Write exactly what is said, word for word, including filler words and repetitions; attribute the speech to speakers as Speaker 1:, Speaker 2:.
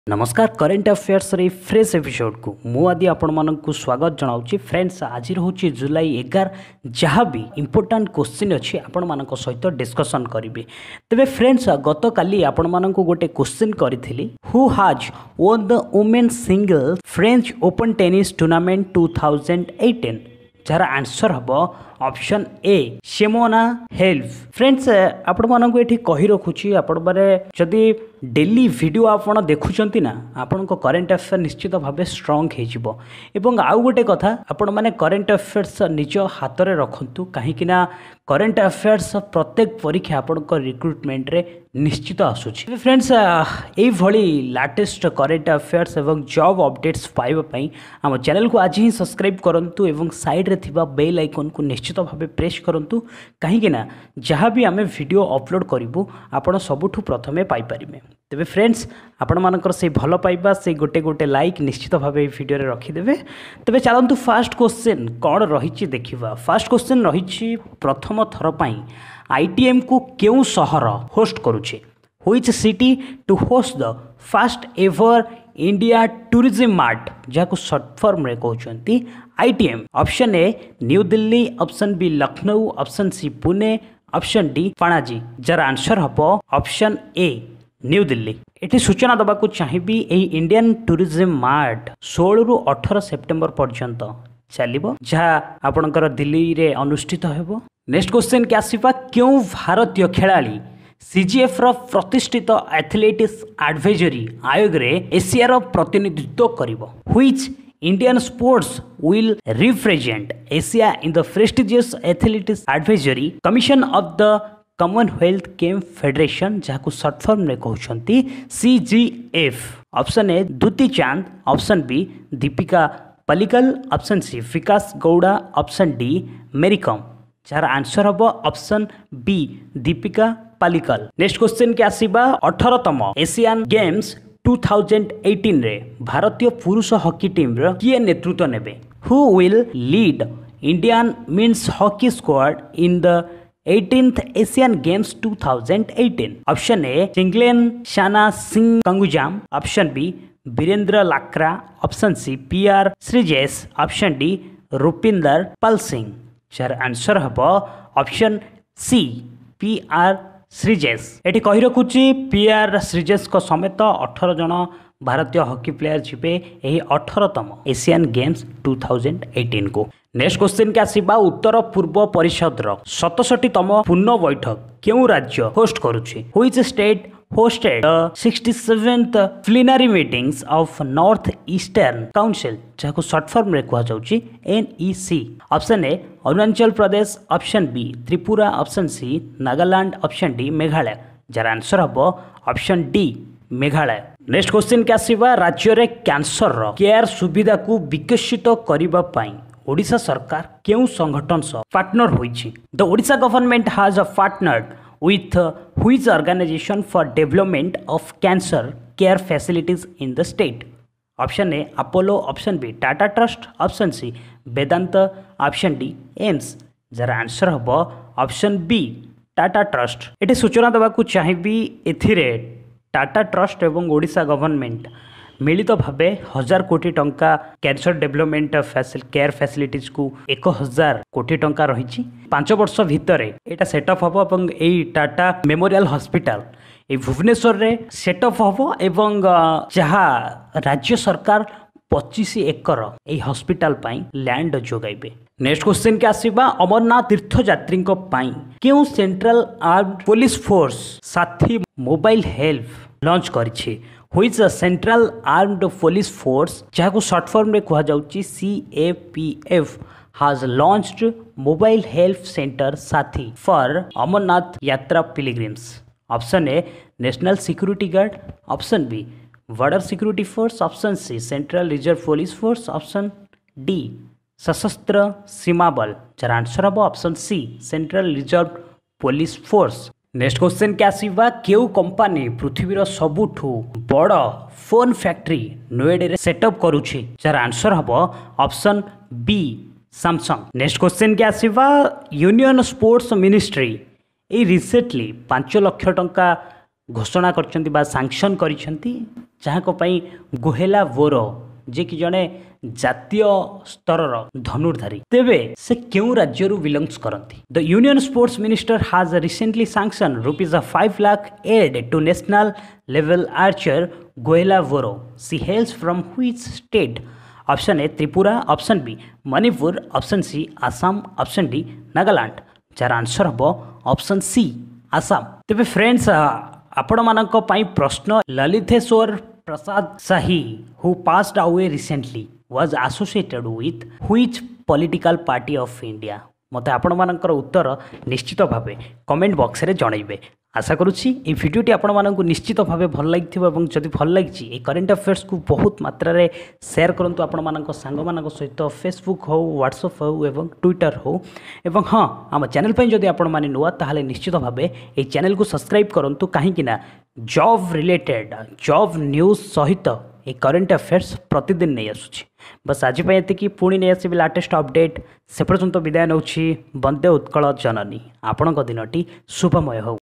Speaker 1: नमस्कार current affairs रे fresh episode को मु आदि आपण मानक स्वागत जनाऊँ फ्रेंड्स। आज रोचे जुलाई एगार जहाँ भी इंपोर्टाट क्वेश्चन अच्छी आपण मानक सहित डिस्कसन करेंगे। तेरे फ्रेंड्स गत काली आपण मानक गोटे क्वेश्चन करी who has won the women single French Open tennis tournament two thousand eighteen जार आंसर हम option A Simona Halep. Friends आपण मानक ये कही रखुची आपण बारे जदि डेली वीडियो आपण देखुचंती ना आपण को करेन्ट अफेयर निश्चित भाव स्ट्रांग हो एवं आउ गोटे कथा आपण माने करेन्ट अफेयर्स निज हाथ में रखंतु कहीं करेन्ट अफेयर्स प्रत्येक परीक्षा आपण रिक्रुटमेंट रे निश्चित आसुची। फ्रेंड्स यही लाटेस्ट करेन्ट अफेयर्स एवं जॉब अपडेट्स पाइबा आम चैनल को आज ही सब्सक्राइब करंतु एवं साइड रे थिबा बेल आइकन को निश्चित भाव प्रेस करंतु कहीं जहाँ भी आम वीडियो अपलोड करूँ आपण सबुठु प्रथमे पाई परिबे। तेबे फ्रेंड्स आपण मानकर से भल पाइबा से गोटे गोटे लाइक निश्चित भाव वीडियो रे रखिदेवे। तेबे चलतु फास्ट क्वेश्चन कौन रही देखा। फास्ट क्वेश्चन रही प्रथम थर पाई आईटीएम को क्यों शहर होस्ट करुचे which city to host the first ever India tourism mart जहाँ शॉर्ट फॉर्म रे कहते ITM. Option A new Delhi, option B Lucknow, option C Pune, option D Panaji जार आंसर हम ऑप्शन ए न्यू दिल्ली। एटी सूचना दबा को चाहिए यही इंडियन टूरिज्म मार्ट सोलह रु अठारह सेप्टेम्बर पर्यंत चलो जहाँ आपणकर दिल्ली रे अनुष्ठित हो। नेक्स्ट क्वेश्चन के आसवा क्यों भारतीय खेलाड़ी सीजीएफ रो प्रतिष्ठित एथलेटिक्स एडवाइजरी आयोग रे एशिया प्रतिनिधित्व करिवो। Which Indian sports will represent Asia in the prestigious athletics advisory commission of the Commonwealth game federation जहाँ शॉर्ट फॉर्म में कहते CGF. Option A Dutee Chand, option B Dipika Pallikal, option C Vikas Gowda, option D Mary Kom जार answer हम option B Dipika Pallikal. Next question के आसीबा अठारहतम Asian games two thousand eighteen रे भारतीय पुरुष हॉकी टीम रो किए नेतृत्व नेबे। Who will lead Indian men's hockey squad in the eighteenth Asian games two thousand eighteen. Option A Chinglensana Singh Kangujam, option B Virender Lakra, option C P R Sreejesh, option D Rupinder Pal Singh जार answer हम option C P R Sreejesh. एटी कही रखुची P R Sreejesh को समेत अठारह जन भारतीय हॉकी प्लेयर जीवे यही अठारहतम Asian games two thousand eighteen को। नेक्स्ट क्वेश्चन के आसीबा उत्तर पूर्व परिषद सतसठीतम पूर्ण बैठक क्यों राज्य होस्ट करुचे which state hosted the sixty-seventh plenary meetings of North Eastern Council जहाँ शॉर्ट फॉर्म रे कहा जाउची NEC. Option A Arunachal Pradesh, option B Tripura, option C Nagaland, option D Meghalaya जार आंसर हम option D Meghalaya. Next question के आसीबा राज्य रे कैंसर रो केयर सुविधा को विकसित करिबा पई ओडिशा सरकार केउ संगठन सह पार्टनर होईची। The Odisha government has a partnered with uh, which organization for development of cancer care facilities in the state? Option A Apollo, option B Tata Trust, option C Vedanta, option D AIIMS जार answer हम option B Tata trust. एटी सूचना देवा को चाहिए एथिरे Tata trust एवं Odisha government मिलित भावे हजार कोटी टंका कैंसर डेवलपमेंट केयर फैसिलिटीज को एक हजार कोटी टंका रही पांच वर्ष भितर यहाँ सेटअप हम और यही टाटा मेमोरियल हॉस्पिटल ये भुवनेश्वर रे सेटअप हम एवं जहाँ राज्य सरकार पच्चीस एकर यही हॉस्पिटल पाई लैंड जोगाइबे। नेक्स्ट क्वेश्चन के आसीबा अमरनाथ तीर्थयात्री क्यों central armed police force Saathi mobile health launch करिछि which central armed police force जहाँ शॉर्ट फॉर्म में कहा जाउची CAPF has launched mobile health center Saathi for Amarnath Yatra pilgrims. Option A national security guard, option B border security force, option C central reserve police force, option D Sashastra Seema Bal जार answer हम option C central reserve police force. Next question के आसीबा केउ company पृथ्वीर सबुठु बड़ phone factory Noida setup करुछि जार आंसर हम option B Samsung. Next question के आसीबा यूनियन स्पोर्ट्स मिनिस्ट्री ये रिसेंटली पांच लक्ष टंका घोषणा करछंती बा सैंक्शन करिसेंती जहाँको पई गोहेला वोरो जे कि जड़े जातीय स्तर धनुर्धारी तेबे से क्यों राज्य बिलोंग्स करती। The union sports minister has recently sanction rupees five lakh aid to national level archer Gohela Boro she hails from which state. Option A Tripura, option B Manipur, option C Assam, option D Nagaland. जार आंसर हम ऑप्शन सी आसाम। तेबे friends आपण मानक पई प्रश्न ललितेश्वर प्रसाद शाही who passed away recently was associated with which political party of India। मते आपण मानकर उत्तर निश्चित भावे कमेंट बॉक्स रे जणाइबे। आशा करुच्ची ये भिडियोटी आपण मानक निश्चित भावे भल लगिथिबो एवं जदि भल लगिछि ए करंट अफेयर्स को बहुत मात्रा रे शेयर करंतु आपण मानक सांग मानक सहित फेसबुक हो, व्हाट्सएप हो एवं ट्विटर हो एवं हाँ आम चैनल पे जदि आपण माने नुआ ताहाले निश्चित भावे ए चैनल को सब्सक्राइब करंतु कहीं कि ना जॉब रिलेटेड जॉब न्यूज सहित ए करंट अफेयर्स प्रतिदिन नहीं आसुची। बस आज ये पुणी नहीं आसबि लाटेस्ट अपडेट से पर्यंत विदाय नौछि। वंदे उत्कल जननी। आपण दिनटी शुभमय हो।